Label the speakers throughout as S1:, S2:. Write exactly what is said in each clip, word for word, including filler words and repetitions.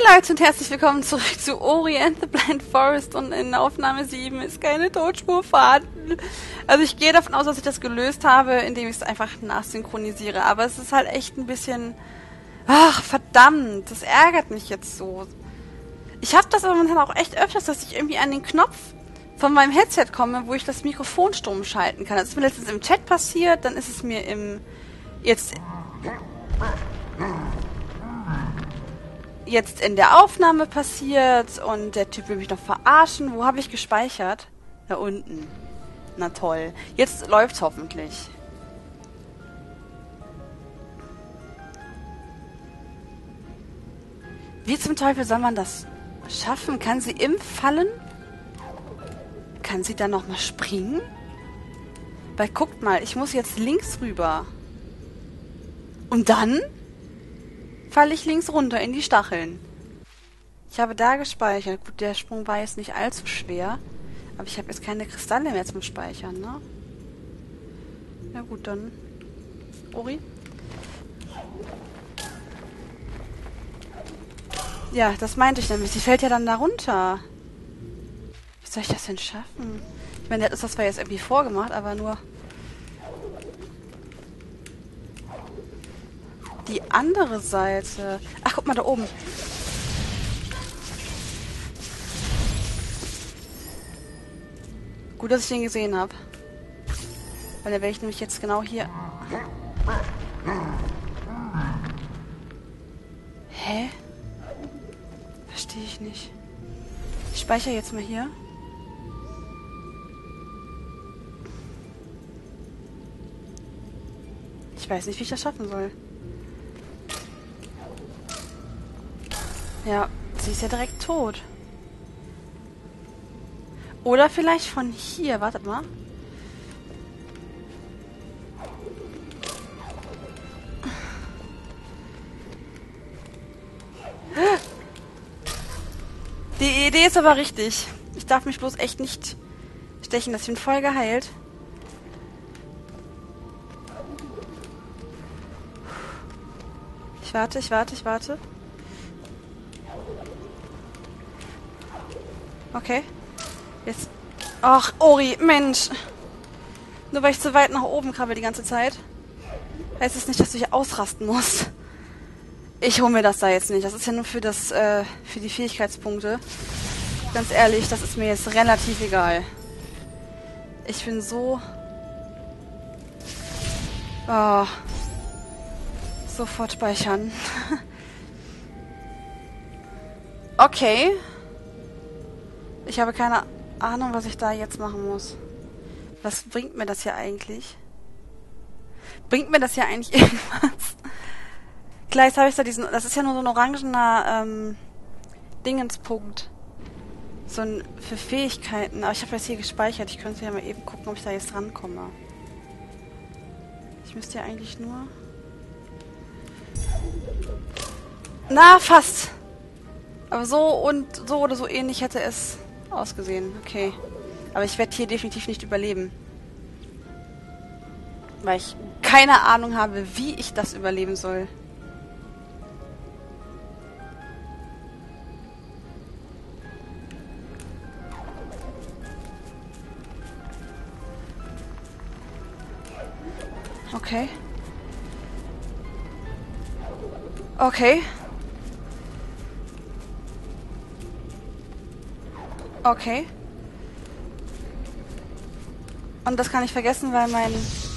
S1: Leute und herzlich willkommen zurück zu Ori and the Blind Forest und in Aufnahme sieben ist keine Tonspur vorhanden. Also ich gehe davon aus, dass ich das gelöst habe, indem ich es einfach nachsynchronisiere, aber es ist halt echt ein bisschen... Ach, verdammt, das ärgert mich jetzt so. Ich habe das aber momentan auch echt öfters, dass ich irgendwie an den Knopf von meinem Headset komme, wo ich das Mikrofon stumm schalten kann. Das ist mir letztens im Chat passiert, dann ist es mir im... jetzt... jetzt in der Aufnahme passiert und der Typ will mich noch verarschen. Wo habe ich gespeichert? Da unten. Na toll. Jetzt läuft's hoffentlich. Wie zum Teufel soll man das schaffen? Kann sie im Fallen? Kann sie da nochmal springen? Weil guckt mal, ich muss jetzt links rüber. Und dann falle ich links runter in die Stacheln. Ich habe da gespeichert. Gut, der Sprung war jetzt nicht allzu schwer. Aber ich habe jetzt keine Kristalle mehr zum Speichern, ne? Ja gut, dann... Ori? Ja, das meinte ich nämlich. Sie fällt ja dann da runter. Wie soll ich das denn schaffen? Ich meine, das ist das zwar jetzt irgendwie vorgemacht, aber nur... die andere Seite. Ach, guck mal da oben. Gut, dass ich den gesehen habe. Weil da wäre ich nämlich jetzt genau hier. Hä? Verstehe ich nicht. Ich speichere jetzt mal hier. Ich weiß nicht, wie ich das schaffen soll. Ja, sie ist ja direkt tot. Oder vielleicht von hier. Wartet mal. Die Idee ist aber richtig. Ich darf mich bloß echt nicht stechen. Das bin voll geheilt. Ich warte, ich warte, ich warte. Okay. Jetzt. Ach, Ori, Mensch. Nur weil ich zu weit nach oben krabbel die ganze Zeit. Heißt es nicht, dass du hier ausrasten musst. Ich hole mir das da jetzt nicht. Das ist ja nur für das, äh, für die Fähigkeitspunkte. Ganz ehrlich, das ist mir jetzt relativ egal. Ich bin so... Oh. Sofort speichern. Okay. Ich habe keine Ahnung, was ich da jetzt machen muss. Was bringt mir das hier eigentlich? Bringt mir das hier eigentlich irgendwas? Gleich habe ich da diesen... Das ist ja nur so ein orangener ähm, Dingenspunkt. So ein für Fähigkeiten. Aber ich habe das hier gespeichert. Ich könnte ja mal eben gucken, ob ich da jetzt rankomme. Ich müsste ja eigentlich nur... Na, fast! Aber so und so oder so ähnlich hätte es ausgesehen. Okay. Aber ich werde hier definitiv nicht überleben. Weil ich keine Ahnung habe, wie ich das überleben soll. Okay. Okay. Okay. Und das kann ich vergessen, weil mein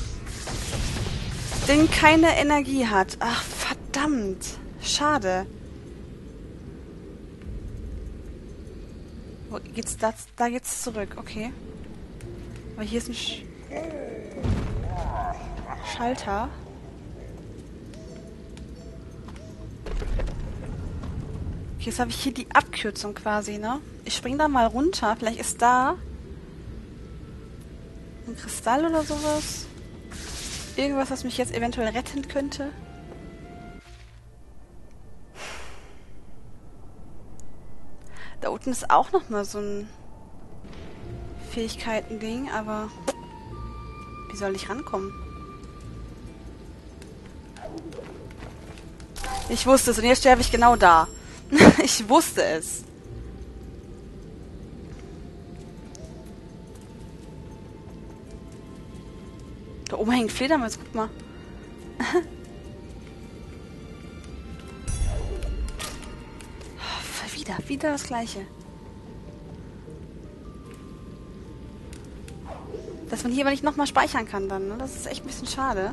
S1: Ding keine Energie hat. Ach, verdammt. Schade. Wo geht's das? Da geht's zurück. Okay. Aber hier ist ein Sch Schalter. Okay, jetzt habe ich hier die Abkürzung quasi, ne? Ich spring da mal runter. Vielleicht ist da ein Kristall oder sowas. Irgendwas, was mich jetzt eventuell retten könnte. Da unten ist auch nochmal so ein Fähigkeiten-Ding, aber wie soll ich rankommen? Ich wusste es und jetzt sterbe ich genau da. Ich wusste es. Da oben hängt Fledermaus, guck mal. Wieder, wieder das Gleiche. Dass man hier aber nicht nochmal speichern kann dann, ne? Das ist echt ein bisschen schade.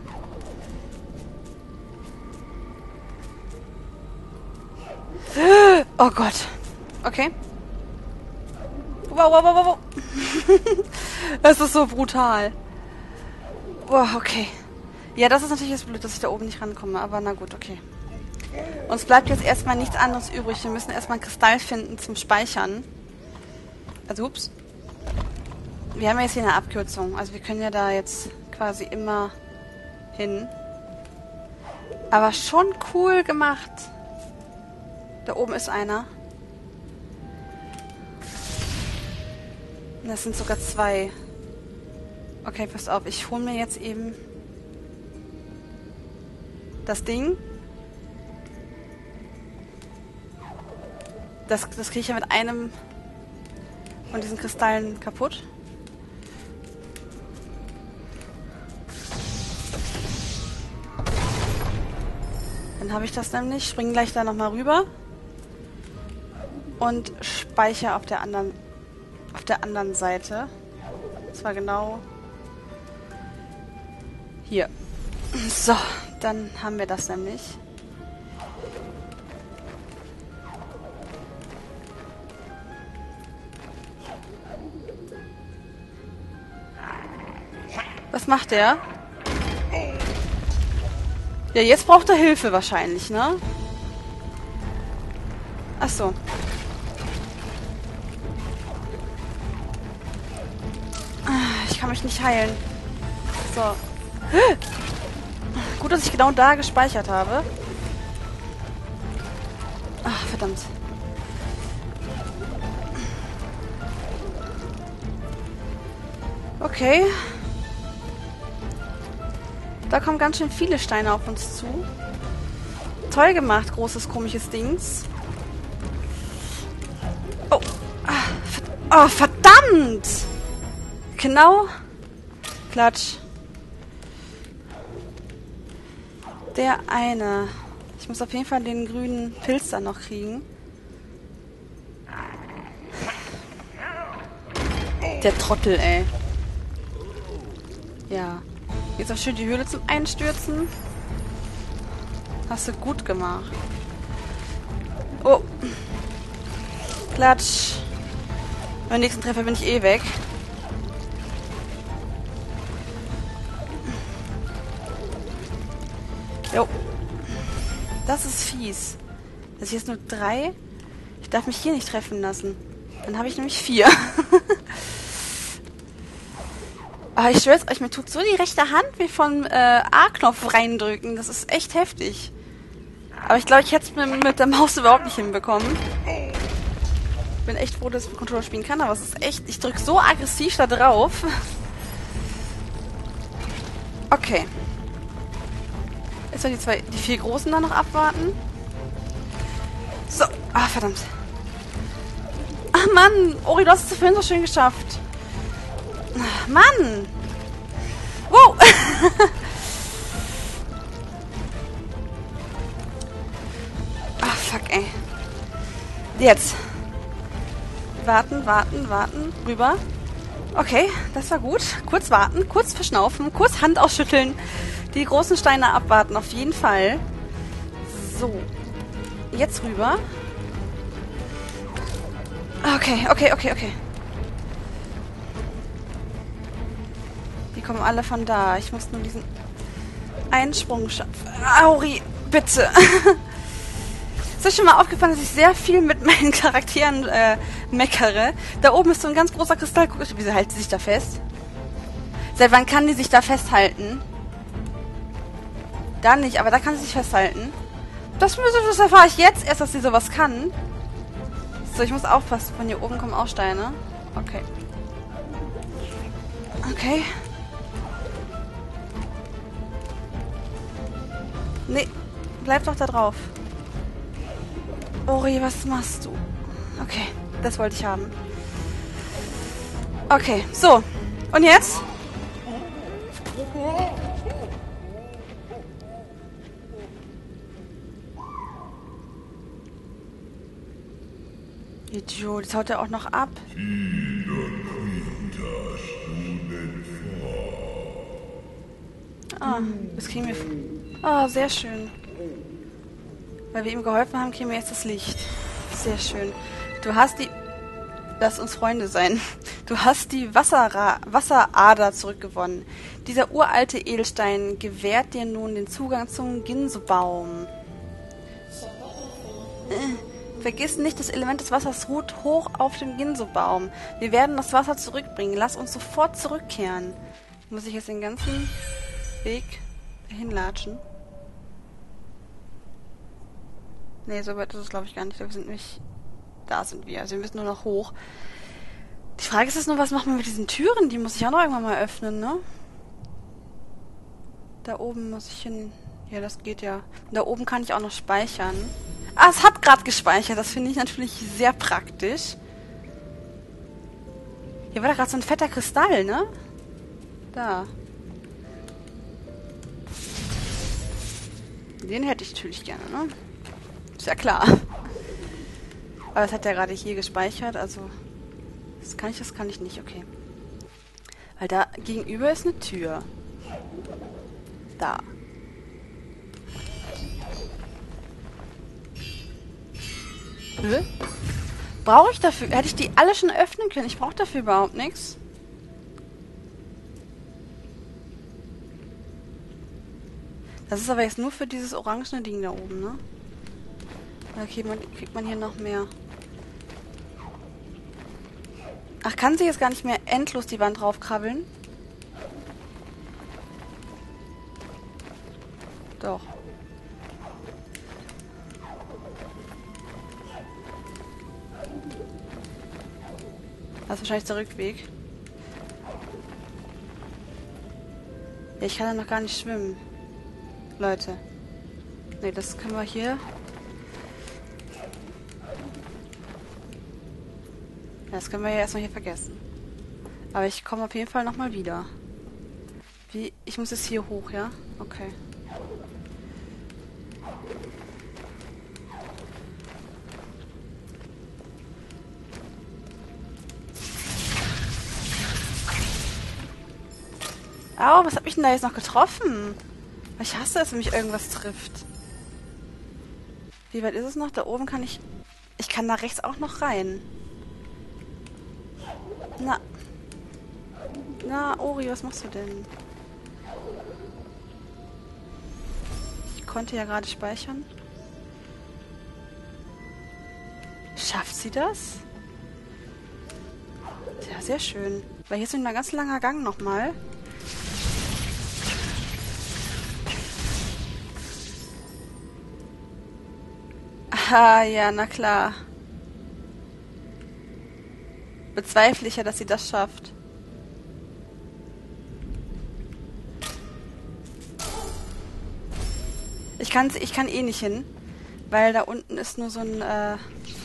S1: Oh Gott. Okay. Wow, wow, wow, wow, wow. Das ist so brutal. Wow, okay. Ja, das ist natürlich jetzt blöd, dass ich da oben nicht rankomme, aber na gut, okay. Uns bleibt jetzt erstmal nichts anderes übrig. Wir müssen erstmal einen Kristall finden zum Speichern. Also, ups. Wir haben ja jetzt hier eine Abkürzung. Also wir können ja da jetzt quasi immer hin. Aber schon cool gemacht. Da oben ist einer. Das sind sogar zwei. Okay, pass auf. Ich hole mir jetzt eben das Ding. Das, das kriege ich ja mit einem von diesen Kristallen kaputt. Dann habe ich das nämlich. Springe gleich da nochmal rüber. Und speichere auf der anderen auf der anderen Seite. Und zwar genau hier. So, dann haben wir das nämlich. Was macht der? Ja, jetzt braucht er Hilfe wahrscheinlich, ne? Ach so. Ich kann mich nicht heilen. So. Gut, dass ich genau da gespeichert habe. Ach, verdammt. Okay. Da kommen ganz schön viele Steine auf uns zu. Toll gemacht, großes, komisches Dings. Oh. Oh, verdammt! Genau. Klatsch. Der eine. Ich muss auf jeden Fall den grünen Pilz dann noch kriegen. Der Trottel, ey. Ja. Jetzt auch schön die Höhle zum Einstürzen. Hast du gut gemacht. Oh. Klatsch. Beim nächsten Treffer bin ich eh weg. Jo. Das ist fies. Das hier ist nur drei. Ich darf mich hier nicht treffen lassen. Dann habe ich nämlich vier. Aber ich schwör's euch, mir tut so die rechte Hand wie vom äh, A-Knopf reindrücken. Das ist echt heftig. Aber ich glaube, ich hätte es mit, mit der Maus überhaupt nicht hinbekommen. Ich bin echt froh, dass ich mit Controller spielen kann, aber es ist echt... Ich drücke so aggressiv da drauf. Okay. Jetzt soll die zwei, die vier Großen da noch abwarten. So. Ah, verdammt. Ach, Mann. Ori, du hast es vorhin so schön geschafft. Mann! Wow! Ach, fuck, ey. Jetzt. Warten, warten, warten. Rüber. Okay, das war gut. Kurz warten, kurz verschnaufen, kurz Hand ausschütteln. Die großen Steine abwarten, auf jeden Fall. So. Jetzt rüber. Okay, okay, okay, okay. Die kommen alle von da. Ich muss nur diesen Einsprung schaffen. Auri, bitte. Ist euch schon mal aufgefallen, dass ich sehr viel mit meinen Charakteren äh, meckere? Da oben ist so ein ganz großer Kristall. Guck, wieso hält sie sich da fest? Seit wann kann die sich da festhalten? Da nicht, aber da kann sie sich festhalten. Das, das erfahre ich jetzt erst, dass sie sowas kann. So, ich muss aufpassen. Von hier oben kommen auch Steine. Okay. Okay. Nee, bleib doch da drauf. Ori, was machst du? Okay, das wollte ich haben. Okay, so. Und jetzt? Idiot, jetzt haut er auch noch ab. Ah, das kriegen wir... Ah, sehr schön. Weil wir ihm geholfen haben, kriegen wir jetzt das Licht. Sehr schön. Du hast die... Lass uns Freunde sein. Du hast die Wasserra Wasserader zurückgewonnen. Dieser uralte Edelstein gewährt dir nun den Zugang zum Ginso-Baum. Äh, vergiss nicht, das Element des Wassers ruht hoch auf dem Ginso-Baum. Wir werden das Wasser zurückbringen. Lass uns sofort zurückkehren. Muss ich jetzt den ganzen Weg dahin latschen? Nee, so weit ist es, glaube ich, gar nicht. Wir sind nämlich... Da sind wir. Also wir müssen nur noch hoch. Die Frage ist jetzt nur, was machen wir mit diesen Türen? Die muss ich auch noch irgendwann mal öffnen, ne? Da oben muss ich hin. Ja, das geht ja. Da oben kann ich auch noch speichern. Ah, es hat gerade gespeichert. Das finde ich natürlich sehr praktisch. Hier war da gerade so ein fetter Kristall, ne? Da. Den hätte ich natürlich gerne, ne? Ist ja klar. Aber das hat er gerade hier gespeichert, also... Das kann ich, das kann ich nicht, okay. Weil da gegenüber ist eine Tür. Da. Hä? Brauche ich dafür... Hätte ich die alle schon öffnen können? Ich brauche dafür überhaupt nichts. Das ist aber jetzt nur für dieses orangene Ding da oben, ne? Okay, man, kriegt man hier noch mehr. Ach, kann sie jetzt gar nicht mehr endlos die Wand raufkrabbeln? Doch. Das ist wahrscheinlich der Rückweg. Ja, ich kann ja noch gar nicht schwimmen. Leute. Ne, das können wir hier... Das können wir ja erstmal hier vergessen. Aber ich komme auf jeden Fall nochmal wieder. Wie? Ich muss jetzt hier hoch, ja? Okay. Au, was hat mich denn da jetzt noch getroffen? Ich hasse es, wenn mich irgendwas trifft. Wie weit ist es noch? Da oben kann ich... Ich kann da rechts auch noch rein. Na. Na, Ori, was machst du denn? Ich konnte ja gerade speichern. Schafft sie das? Ja, sehr schön. Weil hier ist ein ganz langer Gang nochmal. Ah, ja, na klar. Bezweifle ich ja, dass sie das schafft. Ich kann, ich kann eh nicht hin, weil da unten ist nur so ein... Äh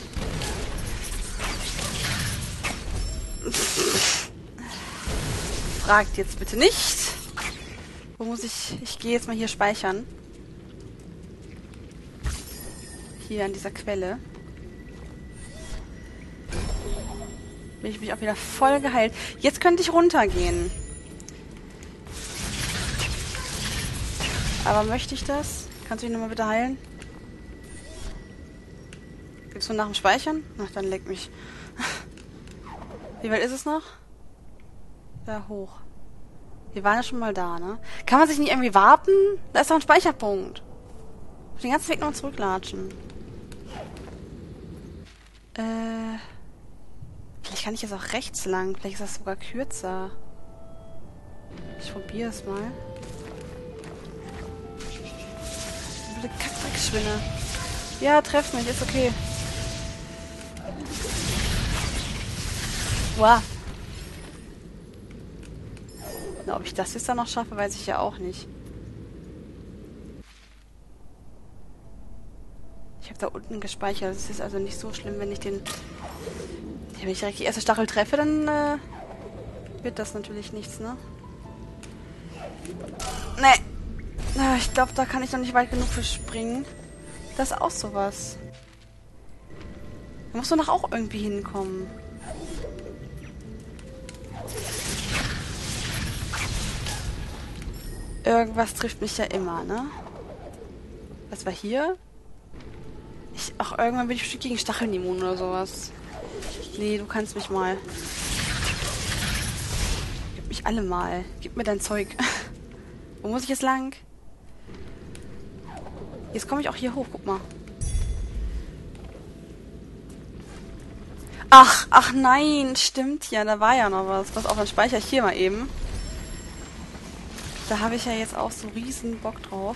S1: Fragt jetzt bitte nicht. Wo muss ich... Ich gehe jetzt mal hier speichern. Hier an dieser Quelle. Bin ich mich auch wieder voll geheilt. Jetzt könnte ich runtergehen. Aber möchte ich das? Kannst du mich nochmal bitte heilen? Gibt's nur nach dem Speichern? Ach, dann leck mich. Wie weit ist es noch? Da hoch. Wir waren ja schon mal da, ne? Kann man sich nicht irgendwie warten? Da ist doch ein Speicherpunkt. Den ganzen Weg noch zurücklatschen. Äh... Vielleicht kann ich jetzt auch rechts lang. Vielleicht ist das sogar kürzer. Ich probiere es mal. Blöde Kackdreckschwinne. Ja, treff mich. Ist okay. Wow. Na, ob ich das jetzt dann noch schaffe, weiß ich ja auch nicht. Ich habe da unten gespeichert. Es ist also nicht so schlimm, wenn ich den... Ja, wenn ich direkt die erste Stachel treffe, dann äh, wird das natürlich nichts, ne? Nee. Ah, ich glaube, da kann ich noch nicht weit genug für springen. Das ist auch sowas. Da musst du noch auch irgendwie hinkommen. Irgendwas trifft mich ja immer, ne? Was war hier? Ich, ach, irgendwann bin ich bestimmt gegen Stacheln immun oder sowas. Nee, du kannst mich mal. Gib mich alle mal. Gib mir dein Zeug. Wo muss ich jetzt lang? Jetzt komme ich auch hier hoch, guck mal. Ach, ach nein, stimmt ja, da war ja noch was. Pass auf, dann speichere ich hier mal eben. Da habe ich ja jetzt auch so riesen Bock drauf.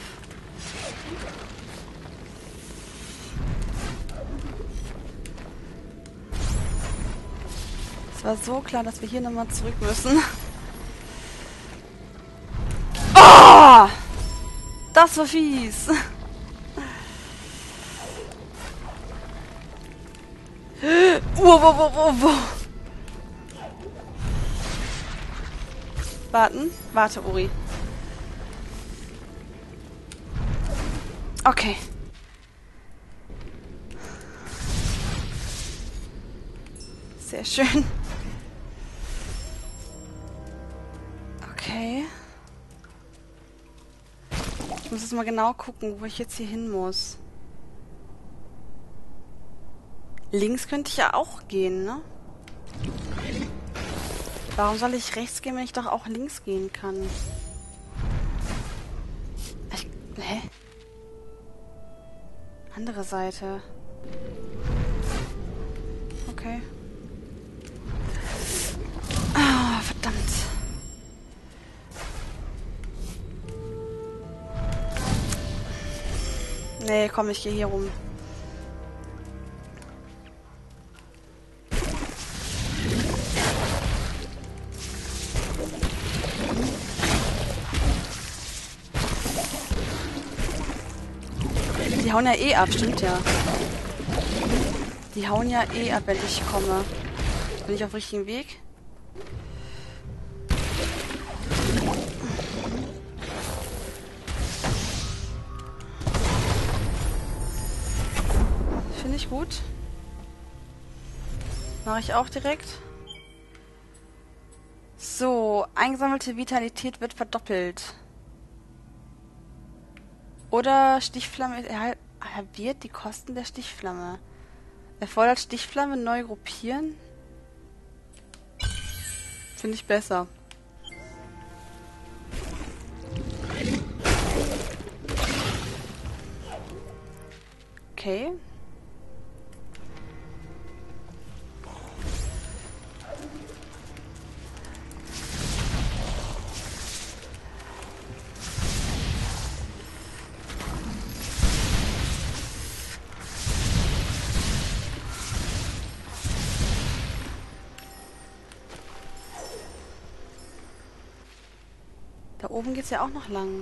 S1: Es war so klar, dass wir hier nochmal zurück müssen. Oh! Das war fies. Wow, wow, wow, wow, wow. Warten. Warte, Uri. Okay. Sehr schön. Okay. Ich muss jetzt mal genau gucken, wo ich jetzt hier hin muss. Links könnte ich ja auch gehen, ne? Warum soll ich rechts gehen, wenn ich doch auch links gehen kann? Ich, hä? Andere Seite. Okay. Ah, verdammt. Nee, komm, ich gehe hier rum. Die hauen ja eh ab, stimmt ja. Die hauen ja eh ab, wenn ich komme. Bin ich auf dem richtigen Weg? Finde ich gut. Mache ich auch direkt. So, eingesammelte Vitalität wird verdoppelt. Oder Stichflamme halbiert die Kosten der Stichflamme. Erfordert Stichflamme neu gruppieren? Finde ich besser. Okay. Da oben geht's ja auch noch lang.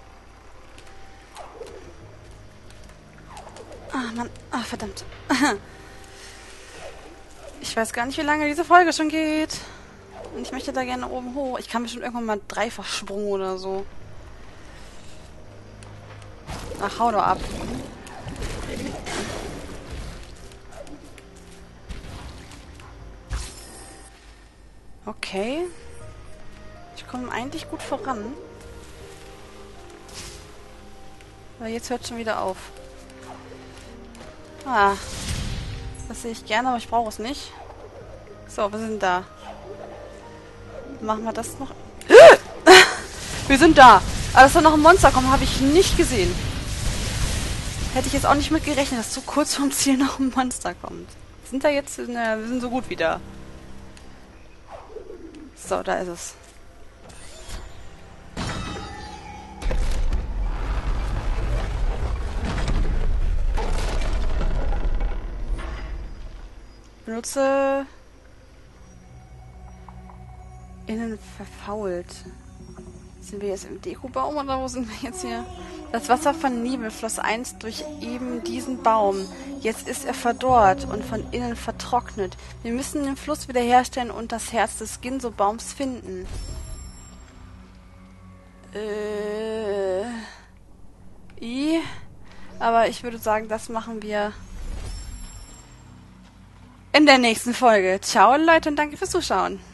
S1: Ah, Mann. Ah, verdammt. Ich weiß gar nicht, wie lange diese Folge schon geht. Und ich möchte da gerne oben hoch. Ich kann bestimmt irgendwann mal dreifach Sprung oder so. Ach, hau doch ab. Okay. Ich komme eigentlich gut voran. Aber jetzt hört schon wieder auf. Ah. Das sehe ich gerne, aber ich brauche es nicht. So, wir sind da. Machen wir das noch. Wir sind da. Aber dass da noch ein Monster kommt, habe ich nicht gesehen. Hätte ich jetzt auch nicht mit gerechnet, dass so kurz vom Ziel noch ein Monster kommt. Sind da jetzt? Na, wir sind so gut wieder. So, da ist es. Benutze innen verfault. Sind wir jetzt im Dekobaum oder wo sind wir jetzt hier? Das Wasser von Nibel floss einst durch eben diesen Baum. Jetzt ist er verdorrt und von innen vertrocknet. Wir müssen den Fluss wiederherstellen und das Herz des Ginso-Baums finden. Äh... I... Aber ich würde sagen, das machen wir in der nächsten Folge. Ciao Leute und danke fürs Zuschauen.